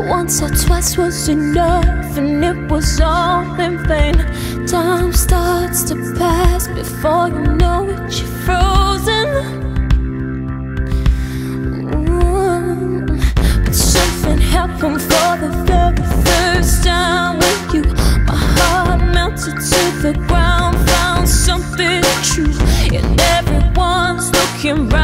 Once or twice was enough, and it was all in vain. Time starts to pass before you know it, you're frozen. But something happened for the very first time with you. My heart melted to the ground, found something true, and everyone's looking right.